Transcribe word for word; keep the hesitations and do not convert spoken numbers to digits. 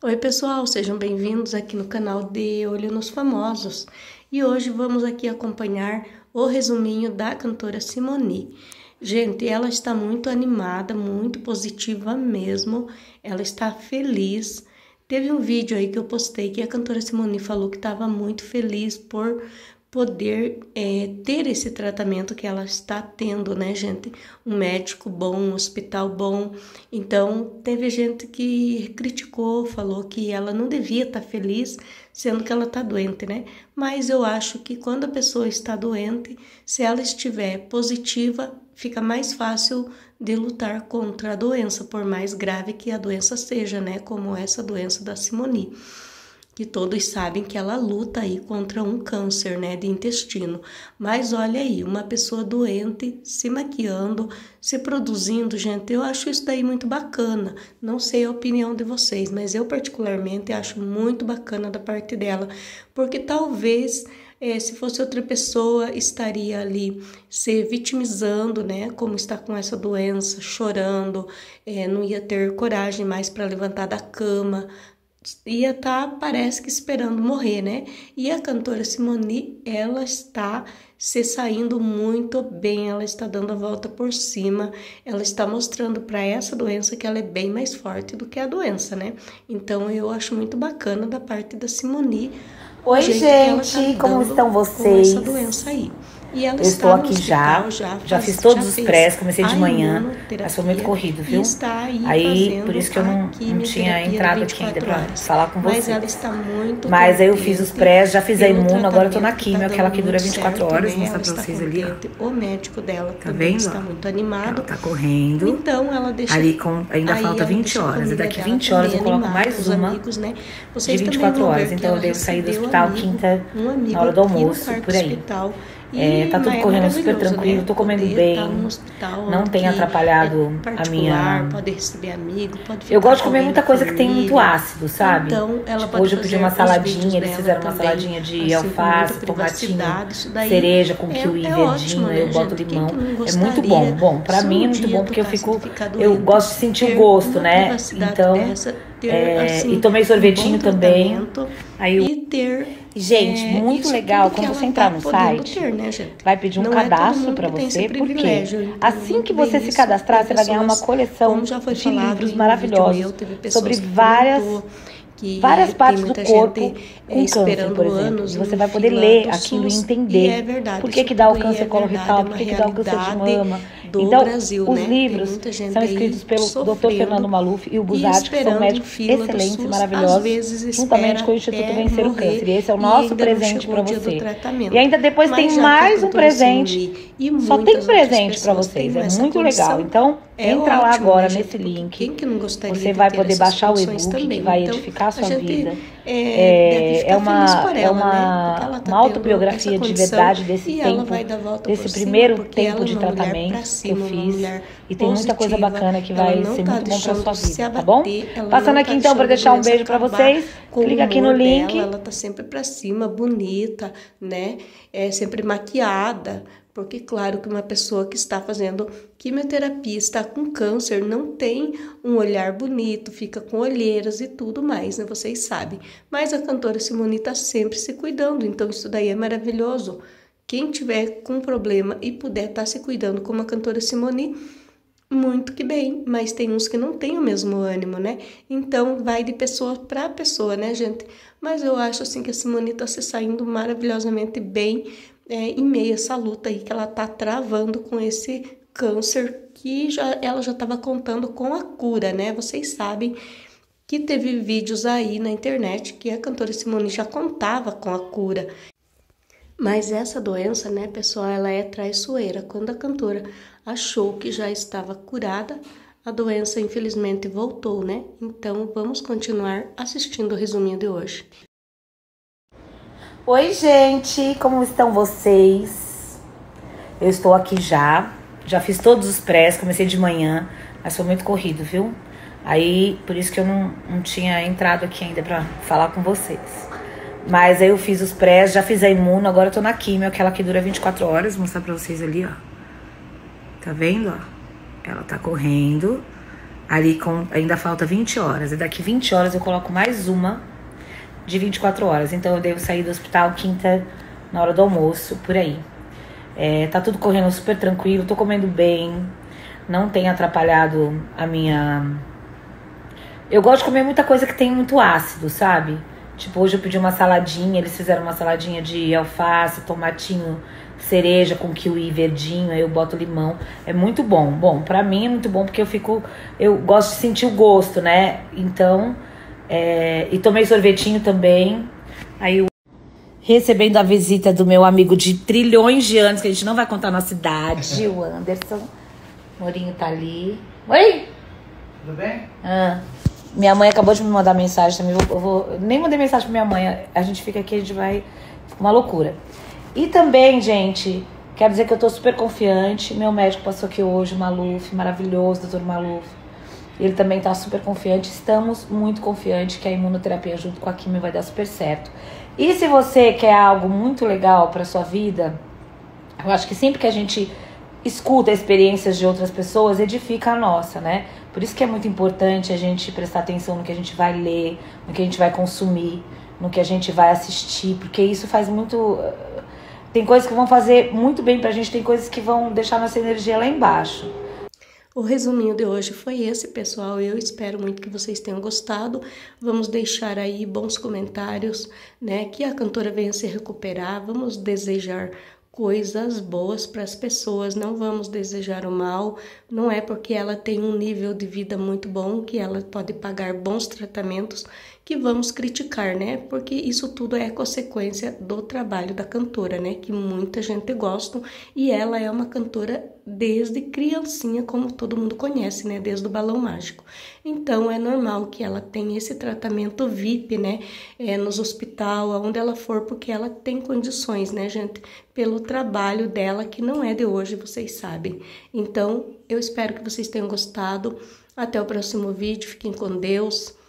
Oi pessoal, sejam bem-vindos aqui no canal de Olho nos Famosos. E hoje vamos aqui acompanhar o resuminho da cantora Simone. Gente, ela está muito animada, muito positiva mesmo, ela está feliz. Teve um vídeo aí que eu postei que a cantora Simone falou que estava muito feliz por poder é, ter esse tratamento que ela está tendo, né, gente? Um médico bom, um hospital bom. Então, teve gente que criticou, falou que ela não devia estar feliz, sendo que ela está doente, né? Mas eu acho que quando a pessoa está doente, se ela estiver positiva, fica mais fácil de lutar contra a doença, por mais grave que a doença seja, né? Como essa doença da Simone, que todos sabem que ela luta aí contra um câncer, né, de intestino. Mas olha aí, uma pessoa doente, se maquiando, se produzindo, gente, eu acho isso daí muito bacana. Não sei a opinião de vocês, mas eu particularmente acho muito bacana da parte dela, porque talvez É, se fosse outra pessoa, estaria ali se vitimizando, né? Como está com essa doença, chorando, é, não ia ter coragem mais para levantar da cama, ia estar, tá, parece que esperando morrer, né? E a cantora Simone, ela está se saindo muito bem, ela está dando a volta por cima, ela está mostrando para essa doença que ela é bem mais forte do que a doença, né? Então eu acho muito bacana da parte da Simone. Oi, gente, tá como estão vocês? Com essa doença aí. E ela eu estou aqui já, já, já fiz todos os prés, comecei de manhã, mas foi muito corrido, viu? Aí, aí por isso que eu não, não tinha entrado aqui ainda pra falar com vocês. Mas ela está muito Mas aí eu fiz os prés, já fiz a imuno, agora eu tô na químio, aquela que dura vinte e quatro horas, vou mostrar pra vocês ali, ó. O médico dela tá também vendo? Está muito animado. Ela tá correndo. Então ela deixa ali com, ainda falta vinte horas, e daqui vinte horas eu coloco mais uma amigos, né? de vinte e quatro horas. Então eu devo sair do hospital quinta, na hora do almoço, por aí. É, tá tudo correndo super tranquilo, né? Tô comendo bem, não tem atrapalhado é a minha... Pode receber amigo, pode ficar. Eu gosto de comer muita coisa que tem muito ácido, sabe? Então, ela tipo, hoje eu pedi uma saladinha, eles fizeram uma também, saladinha de assim, alface, tomatinho, cereja com kiwi é, verdinho, é eu boto gente, limão. É muito bom. Bom, pra mim é muito bom porque eu fico... Eu gosto de sentir o gosto, né? Então... Ter, é, assim, e tomei sorvetinho um também. Aí eu... E ter... Gente, é, muito legal. Quando você entrar tá no site, ter, né, vai pedir um não cadastro é para você, porque assim que você se cadastrar, você vai ganhar uma coleção de livros maravilhosos sobre várias... Que várias partes do corpo com câncer, por exemplo. E você vai poder ler aquilo e entender e é verdade, por que que dá o câncer coloretal, por que que dá o câncer de mama. Então, Brasil, os né? livros são escritos pelo doutor Fernando Maluf e o Buzatti, que são médicos excelentes e maravilhosos, juntamente com o Instituto Vencer o Câncer. E esse é o nosso presente para você. E ainda depois Mas tem mais um presente. Só tem presente para vocês. É muito legal. Então, é entra lá ótimo, agora né, nesse link. Que não você vai poder baixar o e-book que vai então, edificar a sua a vida. É, é, é uma, ela, é uma, né? tá uma autobiografia de verdade desse tempo, desse primeiro tempo de tratamento cima, que eu fiz. E tem muita coisa bacana que vai ser tá muito bom pra sua vida, tá bom? Passando aqui tá então para deixar um beijo para vocês. Clica aqui no link. Dela, ela tá sempre pra cima, bonita, né? É sempre maquiada. Porque, claro, que uma pessoa que está fazendo quimioterapia, está com câncer, não tem um olhar bonito, fica com olheiras e tudo mais, né? Vocês sabem. Mas a cantora Simone está sempre se cuidando, então isso daí é maravilhoso. Quem tiver com problema e puder estar tá se cuidando como a cantora Simone, muito que bem. Mas tem uns que não têm o mesmo ânimo, né? Então, vai de pessoa para pessoa, né, gente? Mas eu acho, assim, que a Simone está se saindo maravilhosamente bem, É, em meio a essa luta aí que ela tá travando com esse câncer que já, ela já estava contando com a cura, né? Vocês sabem que teve vídeos aí na internet que a cantora Simone já contava com a cura. Mas essa doença, né, pessoal, ela é traiçoeira. Quando a cantora achou que já estava curada, a doença infelizmente voltou, né? Então vamos continuar assistindo o resuminho de hoje. Oi, gente, como estão vocês? Eu estou aqui já, já fiz todos os prés, comecei de manhã, mas foi muito corrido, viu? Aí, por isso que eu não, não tinha entrado aqui ainda pra falar com vocês. Mas aí eu fiz os prés, já fiz a imuno, agora eu tô na químio, aquela que dura vinte e quatro horas, vou mostrar pra vocês ali, ó. Tá vendo, ó? Ela tá correndo. ali com, ainda falta vinte horas. E daqui vinte horas eu coloco mais uma de vinte e quatro horas. Então eu devo sair do hospital quinta na hora do almoço, por aí. É, tá tudo correndo super tranquilo, tô comendo bem, não tem atrapalhado a minha... Eu gosto de comer muita coisa que tem muito ácido, sabe? Tipo, hoje eu pedi uma saladinha, eles fizeram uma saladinha de alface, tomatinho, cereja com kiwi verdinho, aí eu boto limão. É muito bom. Bom, pra mim é muito bom porque eu fico... Eu gosto de sentir o gosto, né? Então... É, e tomei sorvetinho também. Aí eu... Recebendo a visita do meu amigo de trilhões de anos, que a gente não vai contar a nossa idade, o Anderson. O Morinho tá ali. Oi! Tudo bem? Ah, minha mãe acabou de me mandar mensagem também. Eu vou, eu nem mandei mensagem pra minha mãe. A gente fica aqui, a gente vai... Fica uma loucura. E também, gente, quero dizer que eu tô super confiante. Meu médico passou aqui hoje, o Maluf, maravilhoso, doutor Maluf. Ele também tá super confiante. Estamos muito confiantes que a imunoterapia junto com a quimio vai dar super certo. E se você quer algo muito legal pra sua vida, eu acho que sempre que a gente escuta experiências de outras pessoas, edifica a nossa, né? Por isso que é muito importante a gente prestar atenção no que a gente vai ler, no que a gente vai consumir, no que a gente vai assistir, porque isso faz muito... Tem coisas que vão fazer muito bem pra gente, tem coisas que vão deixar nossa energia lá embaixo. O resuminho de hoje foi esse, pessoal. Eu espero muito que vocês tenham gostado. Vamos deixar aí bons comentários, né? Que a cantora venha se recuperar. Vamos desejar coisas boas para as pessoas, não vamos desejar o mal. Não é porque ela tem um nível de vida muito bom que ela pode pagar bons tratamentos que vamos criticar, né? Porque isso tudo é consequência do trabalho da cantora, né? Que muita gente gosta e ela é uma cantora desde criancinha, como todo mundo conhece, né? Desde o Balão Mágico. Então é normal que ela tenha esse tratamento V I P, né? É, nos hospitais, aonde ela for, porque ela tem condições, né, gente? Pelo trabalho dela, que não é de hoje, vocês sabem. Então, eu espero que vocês tenham gostado. Até o próximo vídeo. Fiquem com Deus.